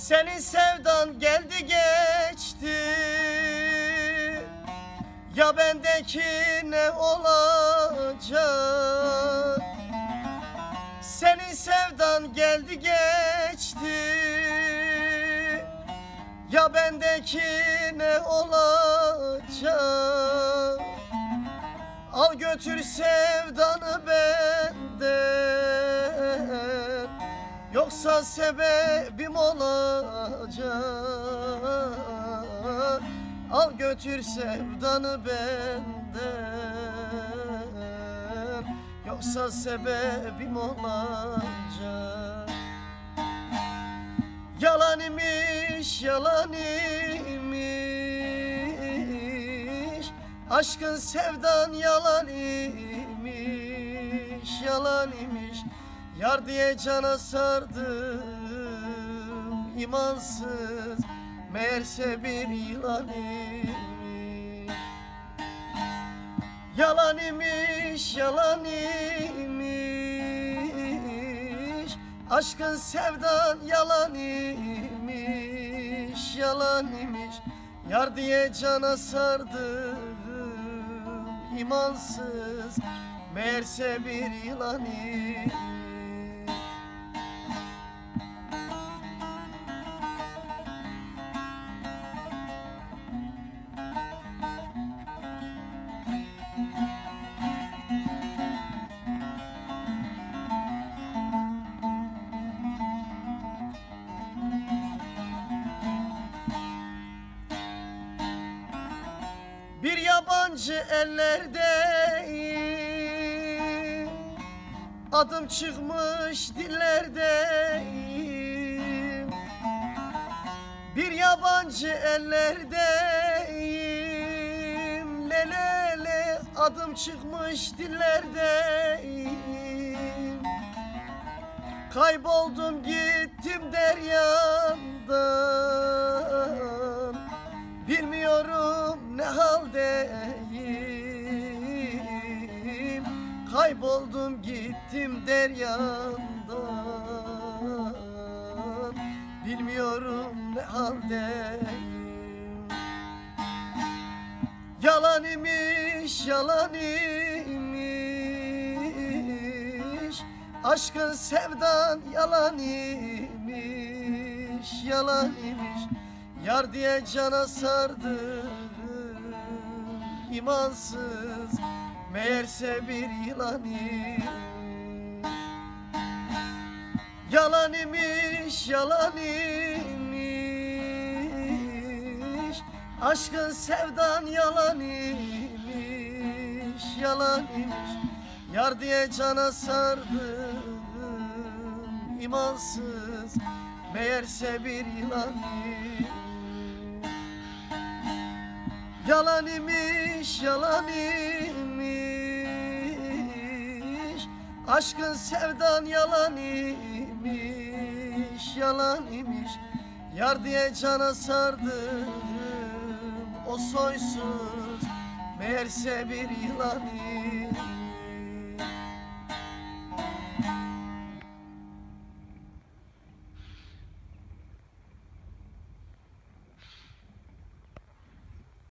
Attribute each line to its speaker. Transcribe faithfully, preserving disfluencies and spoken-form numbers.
Speaker 1: Senin sevdan geldi geçti, ya bendeki ne olacak? Senin sevdan geldi geçti, ya bendeki ne olacak? Al götür sevdanı benden, yoksa sebebim olacak. Al götür sevdanı benden, yoksa sebebim olacak. Yalan imiş, yalan imiş, aşkın sevdan yalan imiş, yalan imiş. Yar diye cana sardım, imansız, meğerse bir yılan imiş. Yalan imiş, yalan imiş, aşkın sevdan yalan imiş, yalan imiş. Yar diye cana sardım, imansız, meğerse bir yılan imiş. Bir yabancı ellerdeyim, adım çıkmış dillerdeyim. Bir yabancı ellerdeyim, le le le, adım çıkmış dillerdeyim. Kayboldum gittim deryandan, bilmiyorum ne haldeyim. Kayboldum gittim deryandan, bilmiyorum ne haldeyim. Yalan imiş, yalan imiş, aşkın sevdan yalan imiş, yalan imiş. Yar diye cana sardım, imansız, meğerse bir yılan imiş. Yalan imiş, yalan imiş, aşkın sevdan yalan imiş, yalan imiş. Yar diye cana sardım, imansız, meğerse bir yılan imiş. Yalan imiş, yalan imiş, aşkın sevdan yalan imiş, yalan imiş. Yar diye cana sardım, o soysuz, meğerse bir yılan imiş.